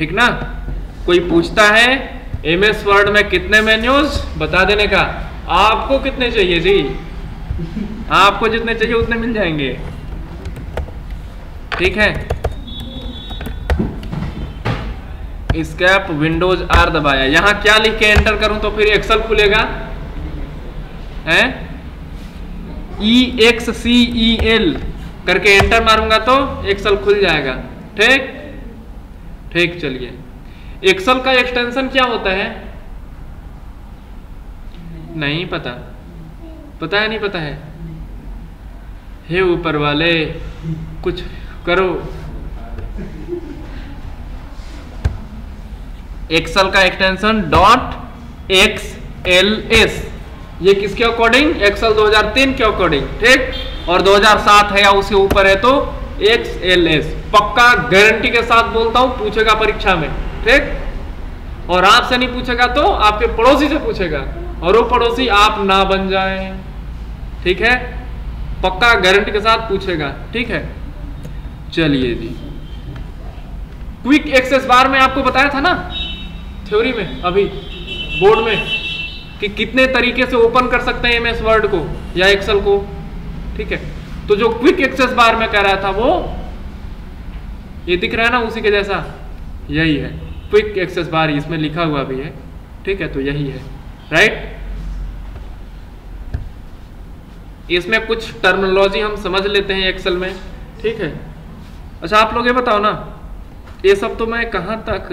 ठीक ना। कोई पूछता है MS वर्ड में कितने मेन्यूज, बता देने का। आपको कितने चाहिए जी, आपको जितने चाहिए उतने मिल जाएंगे, ठीक है। एस्केप विंडोज R दबाया, यहां क्या लिख के एंटर करूं तो फिर एक्सेल खुलेगा, है EXCEL करके एंटर मारूंगा तो एक्सेल खुल जाएगा, ठीक ठीक। चलिए, एक्सेल का एक्सटेंशन क्या होता है, नहीं पता, पता है नहीं पता है, हे ऊपर वाले कुछ करो। एक्सेल का एक्सटेंशन .XLS, ये किसके अकॉर्डिंग, एक्सेल 2003 के अकॉर्डिंग, ठीक। और 2007 है या उससे ऊपर है तो XLS। पक्का गारंटी के साथ बोलता हूं, पूछेगा परीक्षा में, ठीक। और आपसे नहीं पूछेगा तो आपके पड़ोसी से पूछेगा, और वो पड़ोसी आप ना बन जाए, ठीक है। पक्का गारंटी के साथ पूछेगा, ठीक है। चलिए जी, क्विक एक्सेस बार में आपको बताया था ना थ्योरी में, अभी बोर्ड में, कि कितने तरीके से ओपन कर सकते हैं MS वर्ड को या एक्सेल को, ठीक है। तो जो क्विक एक्सेस बार में कह रहा था वो ये दिख रहा है ना, उसी के जैसा यही है क्विक एक्सेस बार, इसमें लिखा हुआ भी है, ठीक है। तो यही है, राइट। इसमें कुछ टर्मिनोलॉजी हम समझ लेते हैं एक्सेल में, ठीक है। अच्छा, आप लोग ये बताओ ना, ये सब तो मैं कहां तक,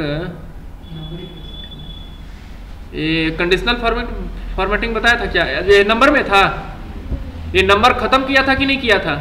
ये कंडीशनल फॉर्मेटिंग बताया था क्या, ये नंबर में था, ये नंबर खत्म किया था कि नहीं किया था,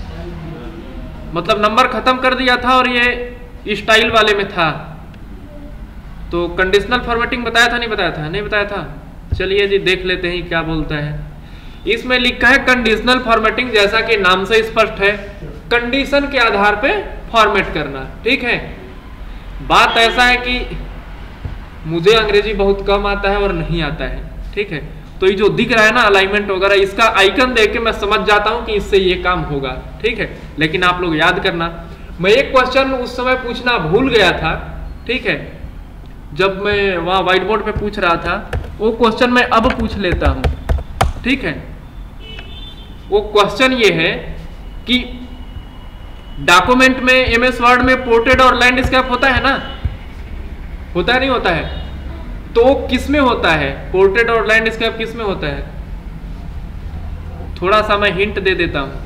मतलब नंबर खत्म कर दिया था और ये स्टाइल वाले में था। तो कंडीशनल फॉर्मेटिंग बताया था नहीं बताया था, नहीं बताया था। चलिए जी, देख लेते हैं क्या बोलता है। इसमें लिखा है कंडीशनल फॉर्मेटिंग, जैसा कि नाम से स्पष्ट है, कंडीशन के आधार पे फॉर्मेट करना, ठीक है। बात ऐसा है कि मुझे अंग्रेजी बहुत कम आता है और नहीं आता है, ठीक है। तो ये जो दिख रहा है ना अलाइनमेंट वगैरह, इसका आइकन देख के मैं समझ जाता हूं कि इससे ये काम होगा, ठीक है। लेकिन आप लोग याद करना, मैं एक क्वेश्चन उस समय पूछना भूल गया था, ठीक है, जब मैं वहां व्हाइट बोर्ड पे पूछ रहा था, वो क्वेश्चन मैं अब पूछ लेता हूं, ठीक है। वो क्वेश्चन ये है कि डॉक्यूमेंट में MS वर्ड में पोर्ट्रेट और लैंडस्केप होता है ना, होता है नहीं होता है, तो किस में होता है, पोर्ट्रेट और लैंडस्केप किस में होता है। थोड़ा सा मैं हिंट दे देता हूं,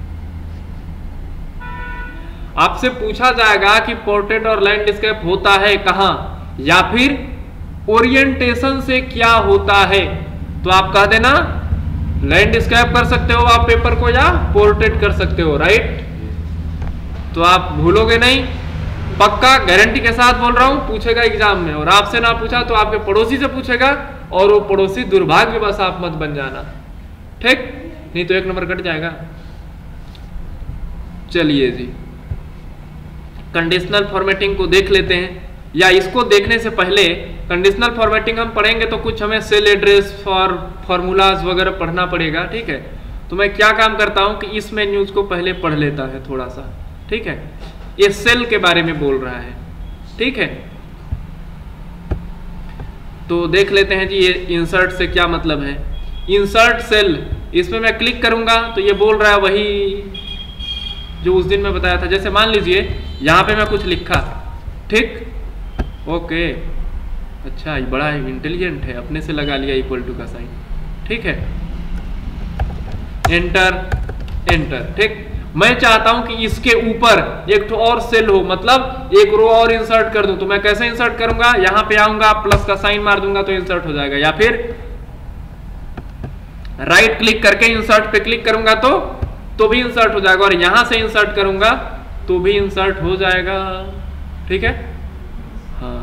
आपसे पूछा जाएगा कि पोर्ट्रेट और लैंडस्केप होता है कहां, या फिर ओरिएंटेशन से क्या होता है, तो आप कह देना लैंडस्केप कर सकते हो आप पेपर को, या पोर्ट्रेट कर सकते हो, राइट। तो आप भूलोगे नहीं, पक्का गारंटी के साथ बोल रहा हूं, पूछेगा एग्जाम में, और आपसे ना पूछा तो आपके पड़ोसी से पूछेगा, और वो पड़ोसी दुर्भाग्यवश आप मत बन जाना, ठीक, नहीं तो 1 नंबर कट जाएगा। चलिए जी, कंडीशनल फॉर्मेटिंग को देख लेते हैं, या इसको देखने से पहले कंडीशनल फॉर्मेटिंग हम पढ़ेंगे तो कुछ हमें सेल एड्रेस फॉर फॉर्मूलाज वगैरह पढ़ना पड़ेगा, ठीक है। तो मैं क्या काम करता हूं कि इस मेन्यूज को पहले पढ़ लेता है थोड़ा सा, ठीक है। ये सेल के बारे में बोल रहा है, ठीक है। तो देख लेते हैं जी, ये इंसर्ट से क्या मतलब है। इंसर्ट सेल, इसमें मैं क्लिक करूंगा तो ये बोल रहा है वही जो उस दिन मैं बताया था। जैसे मान लीजिए यहां पे मैं कुछ लिखा, ठीक, ओके, अच्छा ये बड़ा इंटेलिजेंट है, अपने से लगा लिया इक्वल टू का साइन, ठीक है। एंटर एंटर, ठीक। मैं चाहता हूं कि इसके ऊपर एक तो और सेल हो, मतलब एक रो और इंसर्ट कर दूं, तो मैं कैसे इंसर्ट करूंगा, यहां पे आऊंगा, प्लस का साइन मार दूंगा तो इंसर्ट हो जाएगा, या फिर राइट क्लिक करके इंसर्ट पे क्लिक करूंगा तो भी इंसर्ट हो जाएगा, और यहां से इंसर्ट करूंगा तो भी इंसर्ट हो जाएगा, ठीक है। हाँ,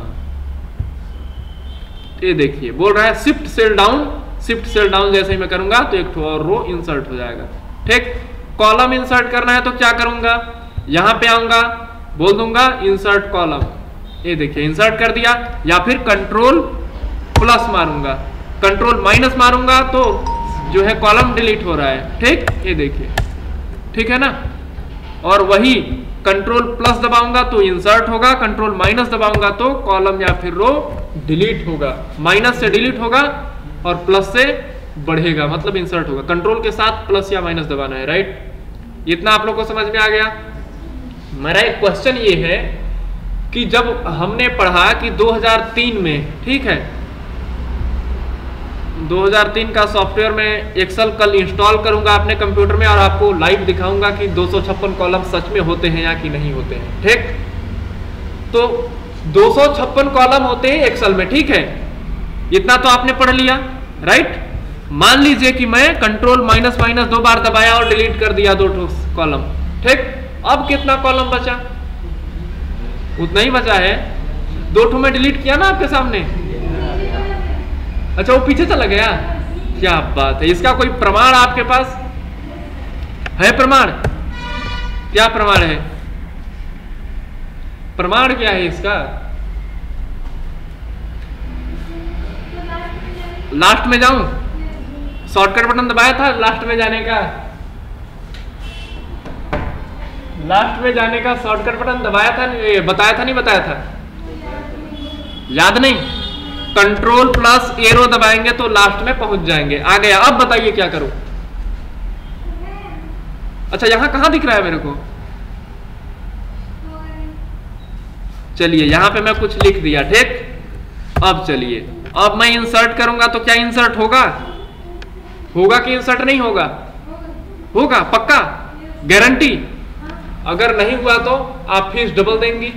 ये देखिए बोल रहा है shift cell down, shift cell down जैसे ही मैं करूंगा तो एक और रो इंसर्ट हो जाएगा, ठीक। कॉलम इंसर्ट करना है तो क्या करूंगा, यहां पे आऊंगा, बोल दूंगा इंसर्ट कॉलम, ये देखिए इंसर्ट कर दिया, या फिर कंट्रोल प्लस मारूंगा, कंट्रोल माइनस मारूंगा तो जो है कॉलम डिलीट हो रहा है, ठीक, ये देखिए, ठीक है ना। और वही कंट्रोल प्लस दबाऊंगा तो इंसर्ट होगा, कंट्रोल माइनस दबाऊंगा तो कॉलम या फिर रो डिलीट होगा। माइनस से डिलीट होगा और प्लस से बढ़ेगा, मतलब इंसर्ट होगा। कंट्रोल के साथ प्लस या माइनस दबाना है, राइट। इतना आप लोग को समझ में आ गया। मेरा एक क्वेश्चन ये है कि जब हमने पढ़ा कि 2003 में, ठीक है, 2003 का सॉफ्टवेयर में एक्सेल कल इंस्टॉल करूंगा अपने कंप्यूटर में और आपको लाइव दिखाऊंगा कि 256 कॉलम सच में होते हैं या कि नहीं होते हैं, ठीक। तो 256 कॉलम होते हैं एक्सेल में, ठीक है, इतना तो आपने पढ़ लिया, राइट। मान लीजिए कि मैं कंट्रोल माइनस माइनस 2 बार दबाया और डिलीट कर दिया 2 कॉलम, ठीक। अब कितना कॉलम बचा? उतना ही बचा है। 2 में डिलीट किया ना आपके सामने, अच्छा वो पीछे चला गया, क्या बात है। इसका कोई प्रमाण आपके पास है? प्रमाण क्या प्रमाण है? प्रमाण क्या है इसका? लास्ट में जाऊं, शॉर्टकट बटन दबाया था लास्ट में जाने का, लास्ट में जाने का शॉर्टकट बटन दबाया था, बताया था नहीं बताया था, याद नहीं? कंट्रोल प्लस एरो दबाएंगे तो लास्ट में पहुंच जाएंगे। आ गया। अब बताइए क्या करूं? अच्छा यहां कहां दिख रहा है मेरे को? चलिए यहां पे मैं कुछ लिख दिया, ठीक। अब चलिए, अब मैं इंसर्ट करूंगा तो क्या इंसर्ट होगा? होगा कि इंसर्ट नहीं होगा? होगा पक्का, गारंटी। अगर नहीं हुआ तो आप फीस डबल देंगी।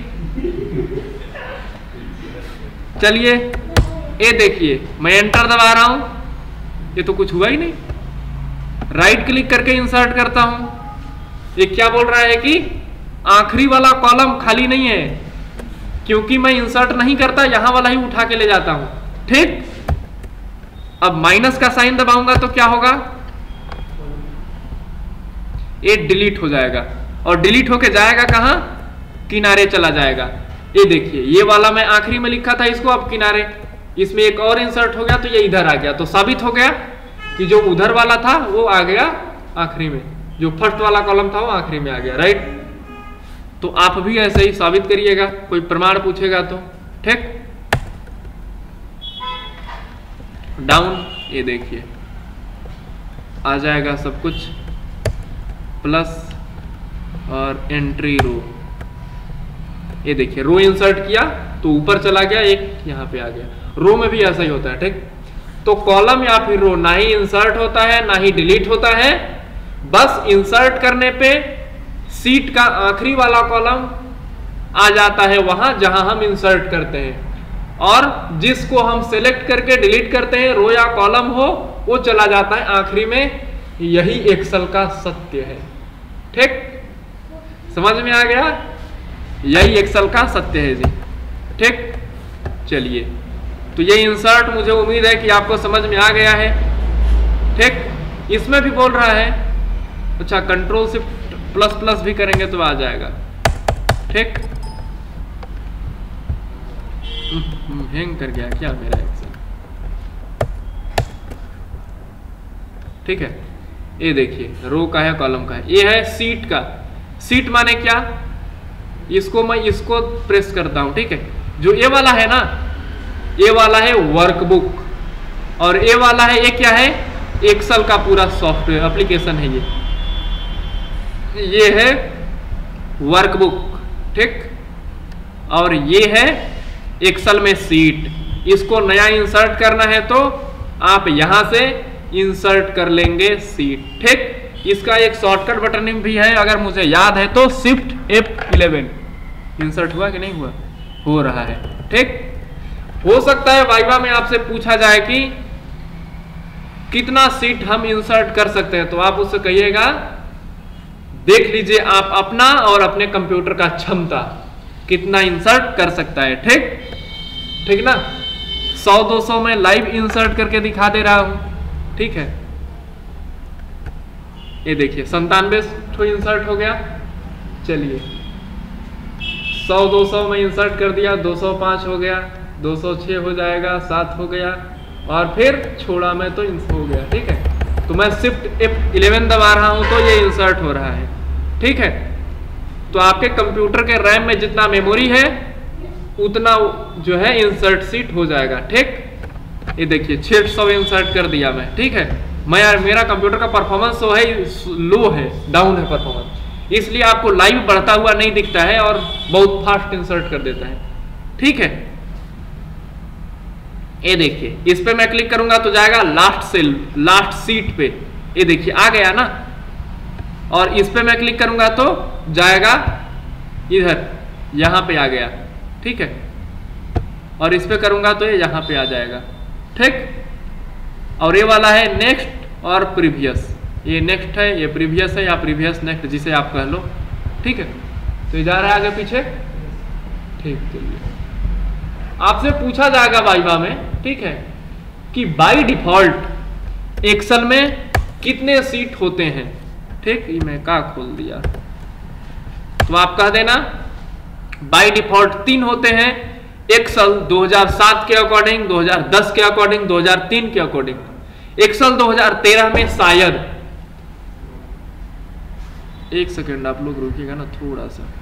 चलिए ये देखिए, मैं एंटर दबा रहा हूं, ये तो कुछ हुआ ही नहीं। राइट क्लिक करके इंसर्ट करता हूं, ये क्या बोल रहा है कि आखिरी वाला कॉलम खाली नहीं है, क्योंकि मैं इंसर्ट नहीं करता, यहां वाला ही उठा के ले जाता हूं, ठीक। अब माइनस का साइन दबाऊंगा तो क्या होगा? ये डिलीट हो जाएगा, और डिलीट होके जाएगा कहां? किनारे चला जाएगा। ये देखिए, ये वाला मैं आखिरी में लिखा था इसको, अब किनारे, इसमें एक और इंसर्ट हो गया तो ये इधर आ गया। तो साबित हो गया कि जो उधर वाला था वो आ गया आखिरी में, जो फर्स्ट वाला कॉलम था वो आखिरी में आ गया, राइट। तो आप भी ऐसे ही साबित करिएगा, कोई प्रमाण पूछेगा तो, ठीक। डाउन, ये देखिए आ जाएगा सब कुछ, प्लस और एंट्री रो, ये देखिए रो इंसर्ट किया तो ऊपर चला गया, एक यहाँ पे आ गया। रो में भी ऐसा ही होता है, ठीक। तो कॉलम या फिर रो ना ही इंसर्ट होता है ना ही डिलीट होता है, बस इंसर्ट करने पे सीट का आखिरी वाला कॉलम आ जाता है वहां जहां हम इंसर्ट करते हैं, और जिसको हम सेलेक्ट करके डिलीट करते हैं, रो या कॉलम हो, वो चला जाता है आखिरी में। यही एक्सेल का सत्य है, ठीक। समझ में आ गया? यही एक्सेल का सत्य है जी, ठीक। चलिए, तो ये इंसर्ट मुझे उम्मीद है कि आपको समझ में आ गया है, ठीक। इसमें भी बोल रहा है, अच्छा कंट्रोल से प्लस प्लस भी करेंगे तो आ जाएगा, ठीक। हैंग कर गया क्या मेरा एक्सेल? ठीक है, ये देखिए रो का है कॉलम का है, ये है सीट का। सीट माने क्या? इसको मैं इसको प्रेस करता हूं, ठीक है। जो ये वाला है ना, ये वाला है वर्कबुक, और ये वाला है, ये क्या है? एक्सेल का पूरा सॉफ्टवेयर एप्लीकेशन है ये है वर्कबुक, ठीक। और ये है एक्सेल में सीट। इसको नया इंसर्ट करना है तो आप यहां से इंसर्ट कर लेंगे सीट, ठीक। इसका एक शॉर्टकट बटन भी है, अगर मुझे याद है तो शिफ्ट F11। इंसर्ट हुआ कि नहीं हुआ? हो रहा है, ठीक। हो सकता है वाइवा में आपसे पूछा जाए कि कितना सीट हम इंसर्ट कर सकते हैं, तो आप उससे कहिएगा देख लीजिए आप अपना और अपने कंप्यूटर का क्षमता कितना इंसर्ट कर सकता है, ठीक। ठीक ना? 100-200 में लाइव इंसर्ट करके दिखा दे रहा हूं, ठीक है। ये देखिए 97 इंसर्ट हो गया। चलिए 100-200 में इंसर्ट कर दिया, 205 हो गया, 206 हो जाएगा, 7 हो गया, और फिर छोड़ा में तो हो गया, ठीक है। तो मैं शिफ्ट F11 दबा रहा हूं तो ये इंसर्ट हो रहा है, ठीक है। तो आपके कंप्यूटर के रैम में जितना मेमोरी है उतना जो है इंसर्ट सीट हो जाएगा। ठीक, ये देखिए 600 इंसर्ट कर दिया मैं। ठीक है, मेरा कंप्यूटर का परफॉर्मेंस तो है लो है, डाउन है परफॉर्मेंस, इसलिए आपको लाइव बढ़ता हुआ नहीं दिखता है और बहुत फास्ट इंसर्ट कर देता है। ठीक है, ये देखिए इस पे मैं क्लिक करूंगा तो जाएगा लास्ट सेल, लास्ट सीट पे। ये देखिए आ गया ना, और इस पे मैं क्लिक करूंगा तो जाएगा इधर, यहां पे आ गया। ठीक है, और इस पे करूंगा तो ये यहां पे आ जाएगा। ठीक, और ये वाला है नेक्स्ट और प्रीवियस, ये नेक्स्ट है, ये प्रीवियस है, या प्रीवियस नेक्स्ट जिसे आप कह लो। ठीक है, तो ये जा रहा है आगे पीछे। ठीक, चलिए आपसे पूछा जाएगा वाइवा में, ठीक है, कि बाय डिफॉल्ट एक्सेल में कितने सीट होते हैं। ठीक, ये मैं क्या खोल दिया, तो आप कह देना बाय डिफॉल्ट 3 होते हैं एक्सेल 2007 के अकॉर्डिंग, 2010 के अकॉर्डिंग, 2003 के अकॉर्डिंग। एक्सेल 2013 में शायद, एक सेकेंड आप लोग रुकिएगा ना थोड़ा सा,